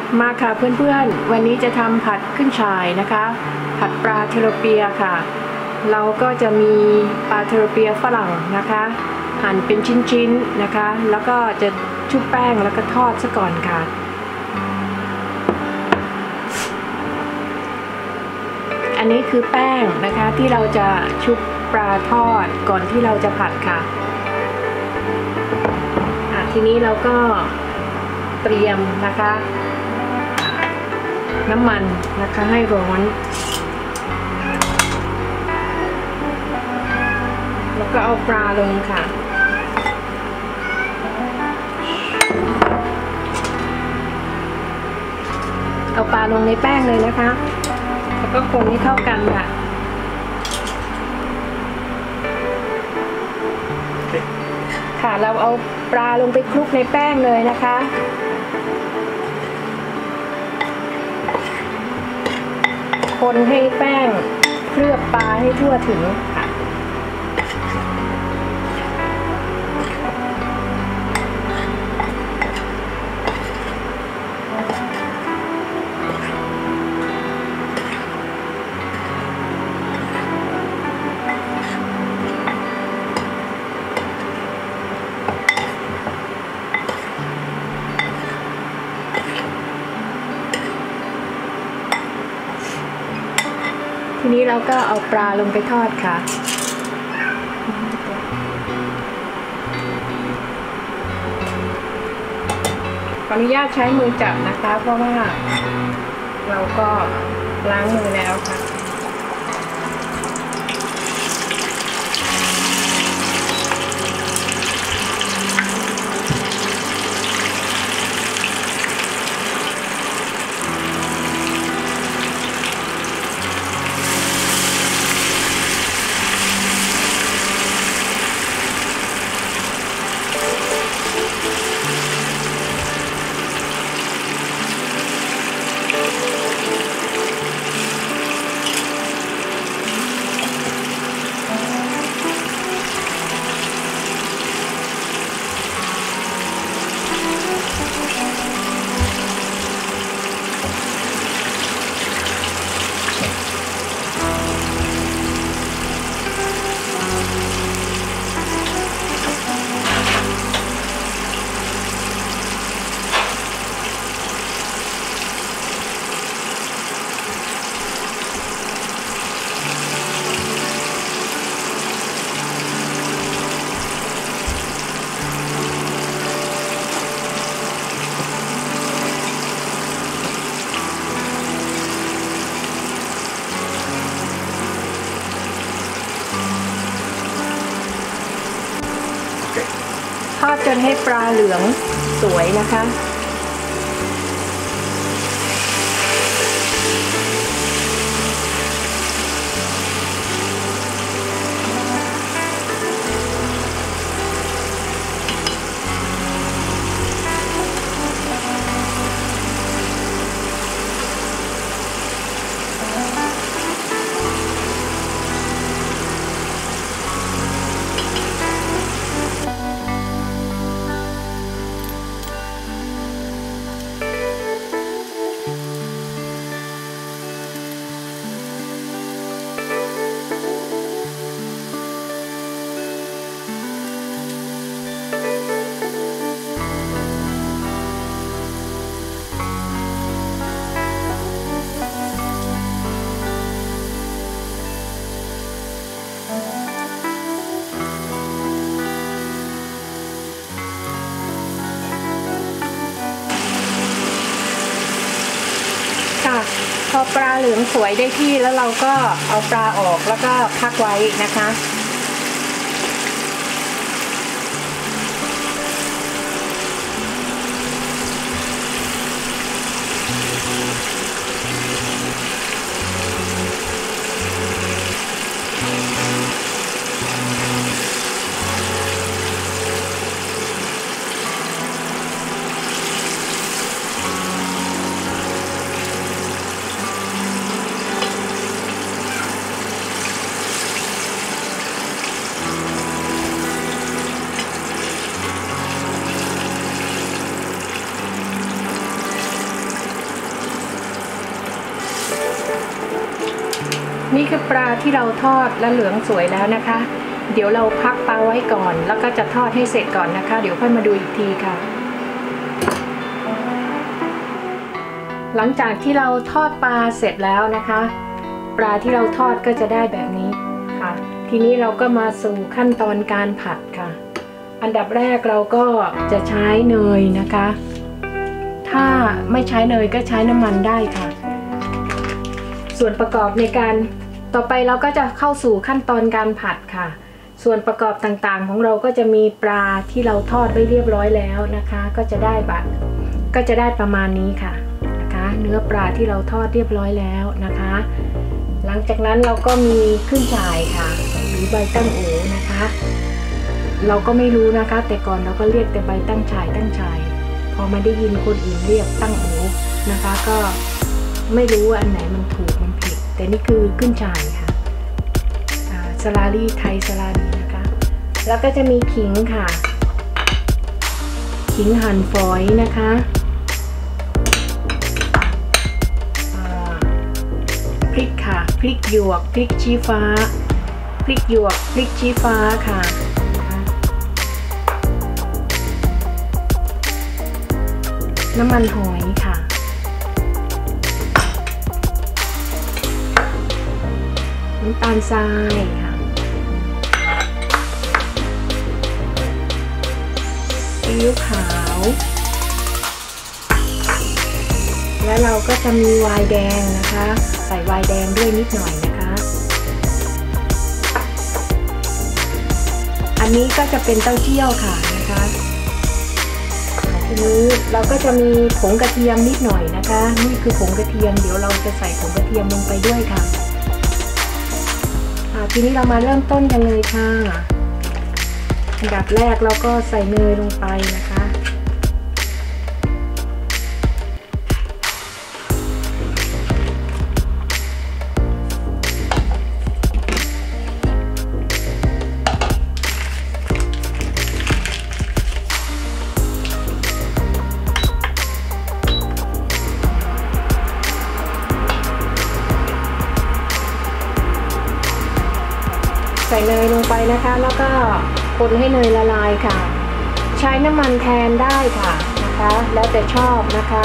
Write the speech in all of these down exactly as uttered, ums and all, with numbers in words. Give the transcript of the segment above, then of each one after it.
มาค่ะเพื่อนๆวันนี้จะทำผัดขึ้นฉ่ายนะคะผัดปลาเทโลเปียค่ะเราก็จะมีปลาเทโลเปียฝรั่งนะคะหั่นเป็นชิ้นๆนะคะแล้วก็จะชุบแป้งแล้วก็ทอดซะก่อนค่ะอันนี้คือแป้งนะคะที่เราจะชุบปลาทอดก่อนที่เราจะผัดค่ะทีนี้เราก็เตรียมนะคะน้ำมันนะคะให้ร้อนแล้วก็เอาปลาลงค่ะเอาปลาลงในแป้งเลยนะคะแล้วก็คนให้เข้ากันค่ะค่ะเราเอาปลาลงไปคลุกในแป้งเลยนะคะคนให้แป้งเคลือบปลาให้ทั่วถึงค่ะทีนี้เราก็เอาปลาลงไปทอดค่ะขออนุญาตใช้มือจับนะคะเพราะว่าเราก็ล้างมือแล้วค่ะทอดจนให้ปลาเหลืองสวยนะคะพอปลาเหลืองสวยได้ที่แล้วเราก็เอาปลาออกแล้วก็พักไว้นะคะนี่คือปลาที่เราทอดและเหลืองสวยแล้วนะคะเดี๋ยวเราพักปลาไว้ก่อนแล้วก็จะทอดให้เสร็จก่อนนะคะเดี๋ยวค่อยมาดูอีกทีค่ะหลังจากที่เราทอดปลาเสร็จแล้วนะคะปลาที่เราทอดก็จะได้แบบนี้ค่ะทีนี้เราก็มาสู่ขั้นตอนการผัดค่ะอันดับแรกเราก็จะใช้เนยนะคะถ้าไม่ใช้เนยก็ใช้น้ำมันได้ค่ะส่วนประกอบในการต่อไปเราก็จะเข้าสู่ขั้นตอนการผัดค่ะส่วนประกอบต่างๆของเราก็จะมีปลาที่เราทอดไว้เรียบร้อยแล้วนะคะก็จะได้แบบก็จะได้ประมาณนี้ค่ะนะคะเนื้อปลาที่เราทอดเรียบร้อยแล้วนะคะหลังจากนั้นเราก็มีขึ้นฉ่ายค่ะหรือใบตั้งโอนะคะเราก็ไม่รู้นะคะแต่ก่อนเราก็เรียกแต่ใบตั้งฉ่ายตั้งฉ่ายพอมาได้ยินคนอื่นเรียกตั้งโอนะคะก็ไม่รู้ว่าอันไหนมันถูกมันผิดแต่นี่คือขึ้นฉ่ายค่ะสลาลี่ไทยสลาลี่นะคะแล้วก็จะมีขิงค่ะขิงหั่นฝอยนะคะพริกค่ะพริกหยวกพริกชี้ฟ้าพริกหยวกพริกชี้ฟ้าค่ะน้ำมันหอยค่ะน้ำตาลทรายค่ะซีอิ๊วขาวและเราก็จะมีไวน์แดงนะคะใส่ไวน์แดงด้วยนิดหน่อยนะคะอันนี้ก็จะเป็นเต้าเจี้ยวค่ะนะคะทีนี้เราก็จะมีผงกระเทียมนิดหน่อยนะคะนี่คือผงกระเทียมเดี๋ยวเราจะใส่ผงกระเทียมลงไปด้วยค่ะทีนี้เรามาเริ่มต้นกันเลยค่ะอันดับแรกเราก็ใส่เนยลงไปนะคะใส่เนยลงไปนะคะแล้วก็คนให้เนยละลายค่ะใช้น้ำมันแทนได้ค่ะนะคะแล้วแต่ชอบนะคะ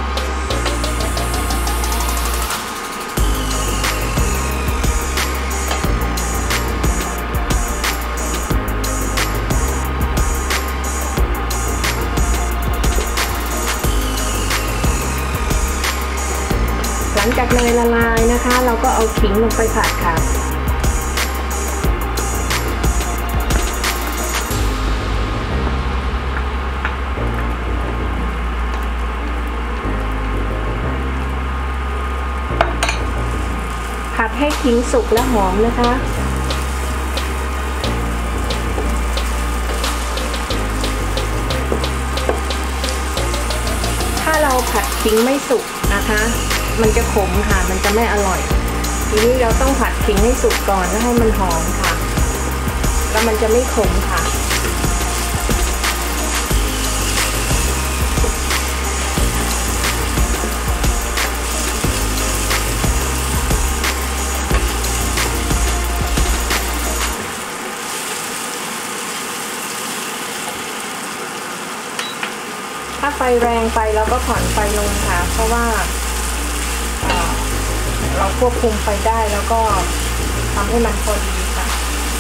หลังจากเนยละลายนะคะเราก็เอาขิงลงไปผัดค่ะผัดให้ขิงสุกและหอมนะคะถ้าเราผัดขิงไม่สุกนะคะมันจะขมค่ะมันจะไม่อร่อยทีนี้เราต้องผัดขิงให้สุกก่อนแล้วให้มันหอมค่ะแล้วมันจะไม่ขมค่ะถ้าไฟแรงไปเราก็ผ่อนไฟลงค่ะเพราะว่าเราควบคุมไฟได้แล้วก็ทำให้มันพอดีค่ะ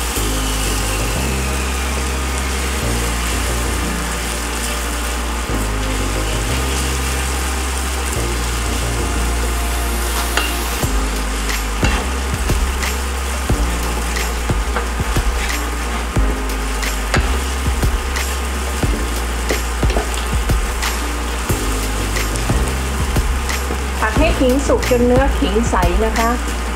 ผัดให้ขิงสุกจนเนื้อขิงใสนะคะ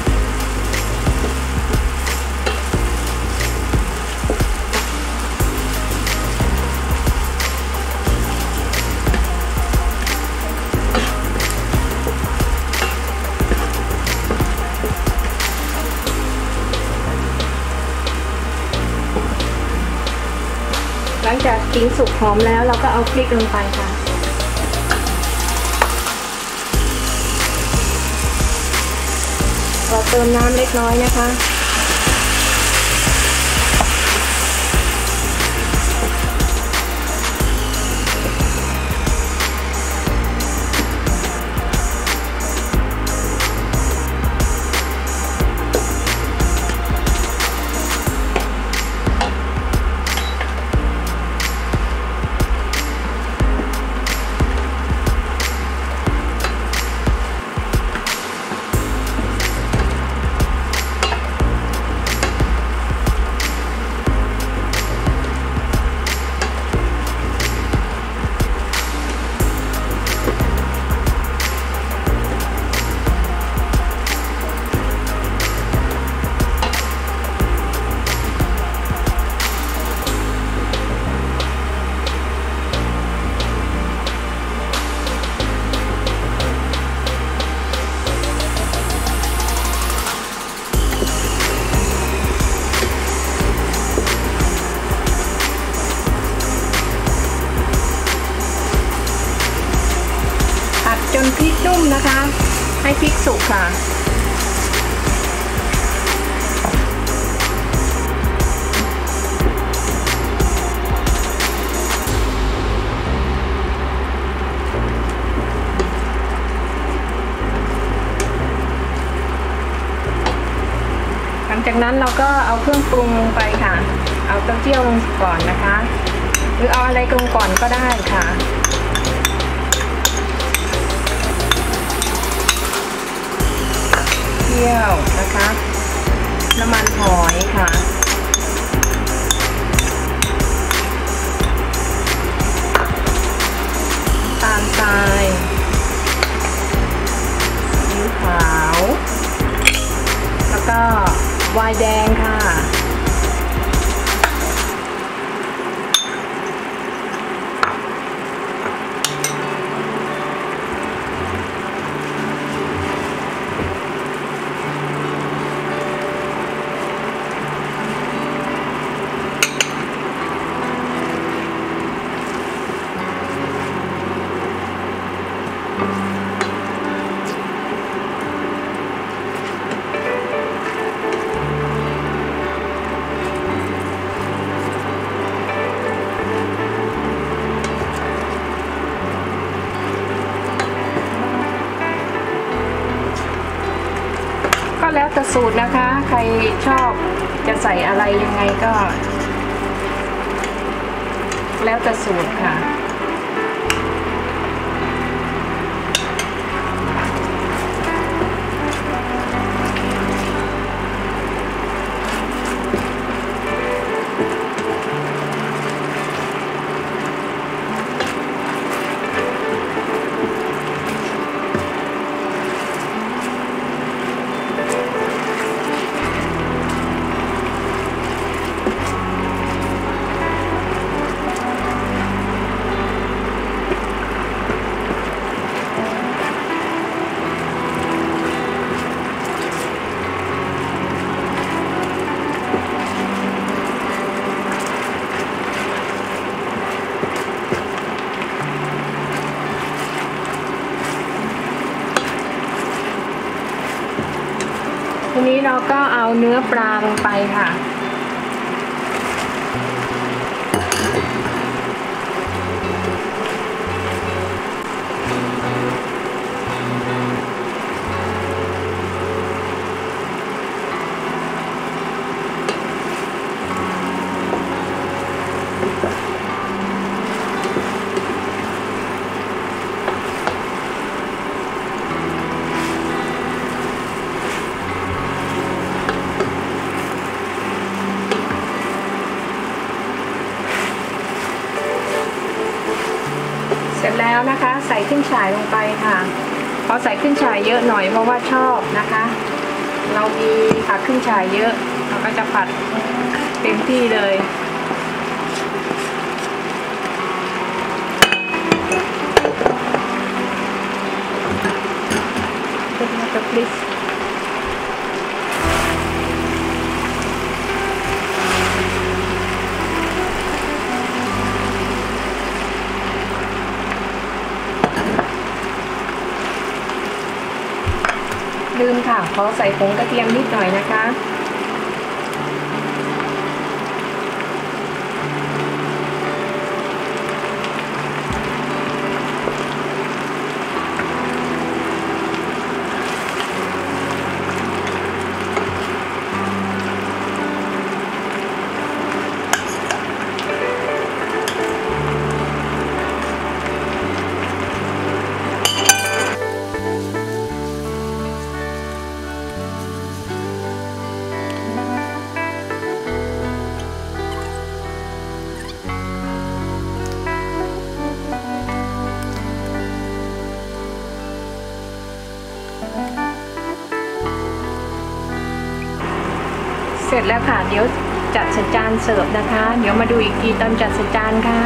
หลังจากขิงสุกหอมแล้วเราก็เอาพริกลงไปค่ะเราเติมน้ำเล็กน้อยนะคะจนพริกนุ่มนะคะให้พริกสุกค่ะหลังจากนั้นเราก็เอาเครื่องปรุงลงไปค่ะเอาเต้าเจี้ยวลงก่อนนะคะหรือเอาอะไรลงก่อนก็ได้ค่ะเที่ยวนะคะน้ำมันหอยค่ะตาลทรายซีอิ๊วขาวแล้วก็ไวน์แดงค่ะก็แล้วแต่สูตรนะคะใครชอบจะใส่อะไรยังไงก็แล้วแต่สูตรค่ะทีนี้เราก็เอาเนื้อปลาลงไปค่ะเสร็จแล้วนะคะใส่ขึ้นฉ่ายลงไปค่ะพอใส่ขึ้นฉ่ายเยอะหน่อยเพราะว่าชอบนะคะเรามีผักขึ้นฉ่ายเยอะเราก็จะผัดเต็มที่เลยเป็นมัตพริกลืมค่ะขอใส่ผงกระเทียมนิดหน่อยนะคะเสร็จแล้วค่ะเดี๋ยวจัดใส่จานเสิร์ฟนะคะเดี๋ยวมาดูอีกทีตอนจัดใส่จานค่ะ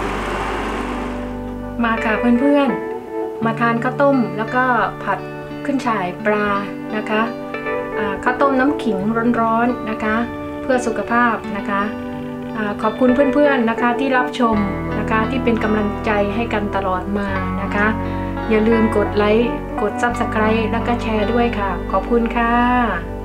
มาค่ะเพื่อนๆมาทานข้าวต้มแล้วก็ผัดขึ้นฉ่ายปลานะคะข้าวต้มน้ำขิงร้อนๆนะคะเพื่อสุขภาพนะคะขอบคุณเพื่อนๆนะคะที่รับชมนะคะที่เป็นกำลังใจให้กันตลอดมานะคะอย่าลืมกดไลค์กด ซับสไครบ์ แล้วก็แชร์ด้วยค่ะขอบคุณค่ะ